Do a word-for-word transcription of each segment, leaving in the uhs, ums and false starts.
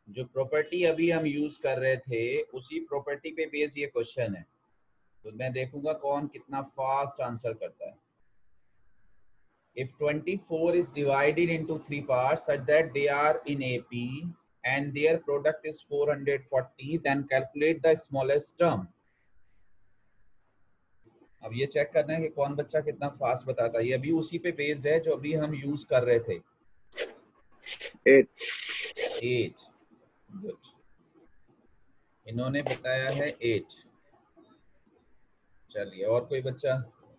जो प्रॉपर्टी अभी हम यूज कर रहे थे उसी प्रॉपर्टी पे बेस्ड ये क्वेश्चन है, तो मैं देखूंगा कौन कितना फास्ट आंसर करता है। If twenty-four is divided into three parts such that they are in A P and their product is four hundred forty, then calculate the smallest term. अब ये चेक करना है कि कौन बच्चा कितना फास्ट बताता है। ये अभी उसी पे बेस्ड है जो अभी हम यूज कर रहे थे। एट एट गुड, इन्होंने बताया है एट। चलिए और कोई बच्चा?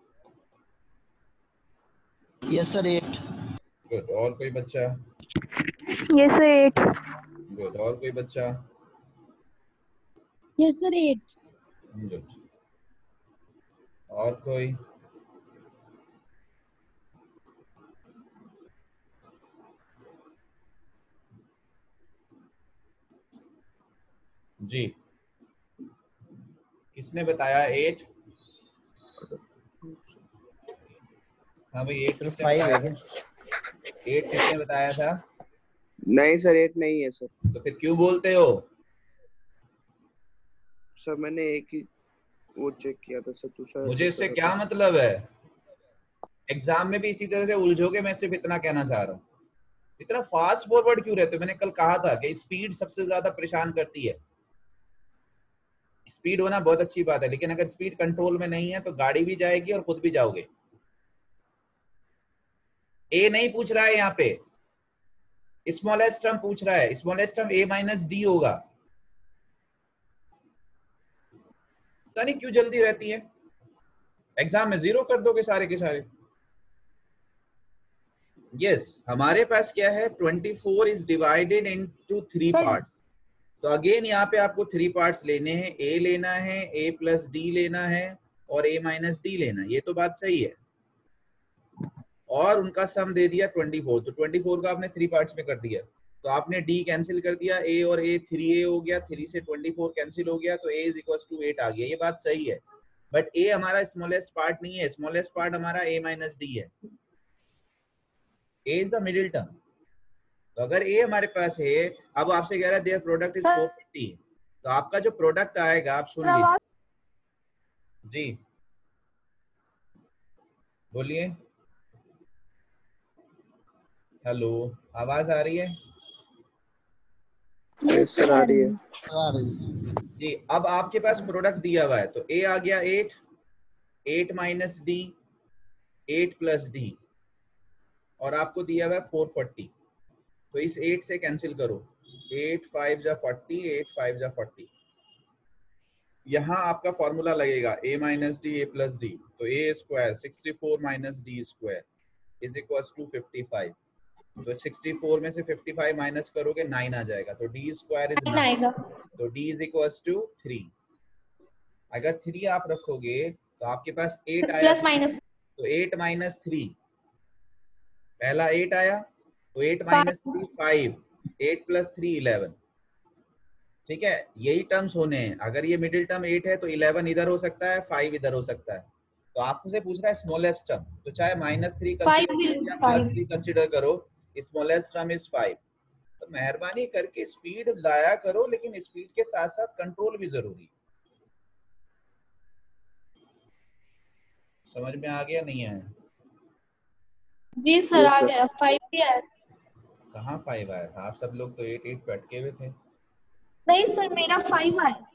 Yes sir eight. गुड, और कोई बच्चा? Yes sir eight. गुड, और कोई बच्चा? Yes sir eight. गुड, और कोई? जी, किसने बताया एट? हाँ भाई, एट किसने बताया था? एट किसने बताया था? नहीं सर एट नहीं है सर। तो फिर क्यों बोलते हो? सर मैंने एक ही वो चेक किया था सर, दूसरा मुझे इससे क्या मतलब है? एग्जाम में भी इसी तरह से उलझोगे, मैं सिर्फ इतना कहना चाह रहा हूँ। इतना फास्ट फॉरवर्ड क्यों रहते हो? मैंने कल कहा था कि स्पीड सबसे ज्यादा परेशान करती है। स्पीड होना बहुत अच्छी बात है, लेकिन अगर स्पीड कंट्रोल में नहीं है तो गाड़ी भी जाएगी और खुद भी जाओगे। ए नहीं पूछ रहा है यहाँ पे, स्मॉलेस्ट टर्म पूछ रहा है। Smallest term A minus D होगा। पता नहीं क्यों जल्दी रहती है, एग्जाम में जीरो कर दोगे सारे के सारे। यस yes, हमारे पास क्या है, twenty-four is divided into three parts. तो अगेन यहाँ पे आपको थ्री पार्ट्स लेने हैं। ए लेना है, ए प्लस डी लेना है और ए माइनस डी लेना है। ये तो बात सही है। और उनका सम दे दिया twenty-four, तो twenty-four को आपने थ्री पार्ट्स में कर दिया, तो आपने डी कैंसिल कर दिया, ए और ए थ्री ए हो गया, थ्री से twenty-four कैंसिल हो गया, तो A is equal to eight आ गया। ये बात सही है, बट ए हमारा स्मॉलेस्ट पार्ट नहीं है। स्मॉलेस्ट पार्ट हमारा ए माइनस डी है। A is the middle term. तो अगर ए हमारे पास है, अब आपसे कह रहा है their product is four fifty, तो आपका जो प्रोडक्ट आएगा, आप सुन लीजिए जी, बोलिए। हेलो, आवाज आ रही है? यस सर आ रही है। आ रही जी, अब आपके पास प्रोडक्ट दिया हुआ है, तो ए आ गया eight, eight minus D, eight plus D, और आपको दिया हुआ है फोर फोर्टी। तो इस एट से कैंसिल करो, एट फाइव जा फोर्टी, एट फाइव जा फोर्टी। यहाँ आपका फॉर्मूला लगेगा A minus D A plus D, तो A square sixty four minus D square is equal to fifty five. तो सिक्सटी फोर में से फिफ्टी फाइव माइनस करोगे नाइन आ जाएगा, तो डी स्क्वायर इज नाइन, तो D is equal to three. अगर थ्री आप रखोगे तो आपके पास एट आया, प्लस माइनस, तो एट माइनस थ्री, पहला एट आया, तो eight minus three five, eight plus three eleven. ठीक है, यही टर्म्स होने हैं। अगर ये मिडिल टर्म एट है तो इलेवन इधर हो सकता है, फाइव इधर हो सकता है। तो आपसे पूछ रहा है स्मॉलेस्ट टर्म, तो चाहे माइनस थ्री कंसीडर या प्लस थ्री कंसीडर करो, स्मॉलेस्ट टर्म इज फाइव। तो मेहरबानी करके स्पीड लाया करो, लेकिन स्पीड के साथ साथ कंट्रोल भी जरूरी है। समझ में आ गया नहीं आया? जी सर आ गया, फाइव भी आया। कहाँ फाइव आया था? आप सब लोग तो एट एट पे अटके हुए थे। नहीं सर, मेरा फाइव आया।